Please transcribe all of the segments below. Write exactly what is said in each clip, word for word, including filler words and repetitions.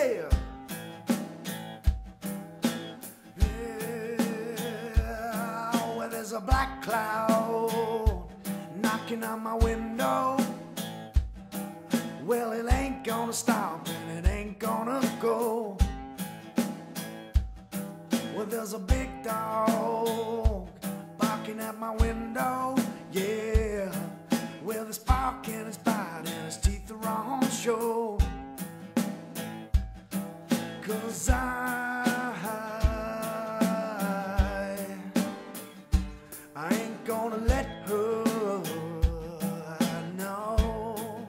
yeah. Yeah, well, there's a black cloud knocking on my window. Well, it ain't gonna stop and it ain't gonna go. Well, there's a big dog barking at my window, yeah. Well, he's barking, he's biting, his teeth are on show. Cause I, I ain't gonna let her know.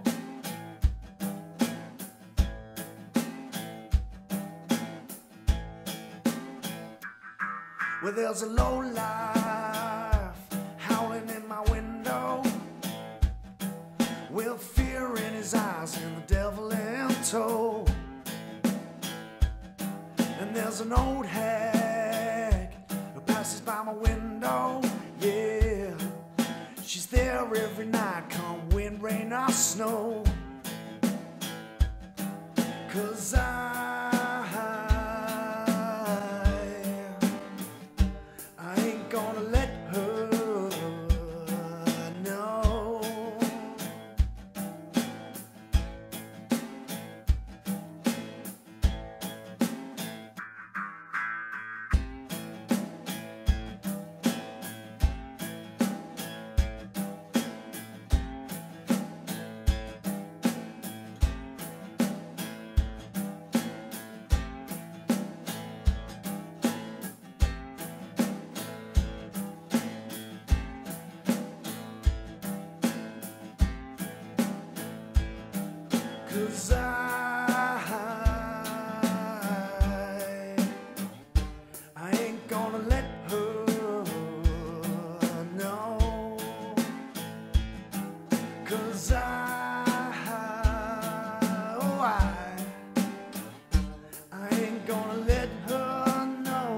Well, there's a low life howling in my window. With fear in his eyes and the devil in tow. And there's an old hag who passes by my window, yeah. She's there every night, come wind, rain or snow. Cause I, I ain't gonna let her know. Cause I, I ain't gonna let her know. Cause I, oh I, I ain't gonna let her know.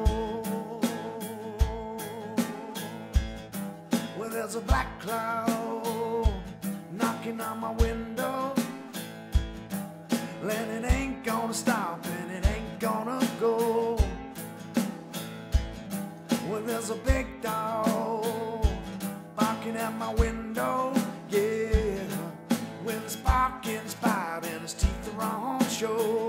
Well, there's a black cloud knocking on my window. And it ain't gonna stop and it ain't gonna go. Well, there's a big dog barking at my window, yeah. With his barking, his bite and his teeth are on show.